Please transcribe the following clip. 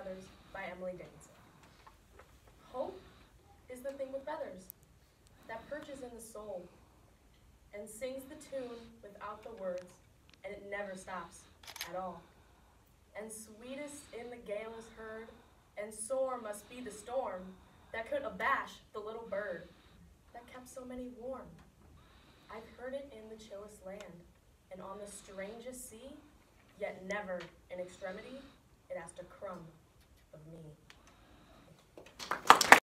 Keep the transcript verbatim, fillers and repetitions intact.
Feathers by Emily Dickinson. Hope is the thing with feathers that perches in the soul and sings the tune without the words, and it never stops at all. And sweetest in the gale is heard, and sore must be the storm that could abash the little bird that kept so many warm. I've heard it in the chillest land, and on the strangest sea, yet never in extremity it asked a crumb of me.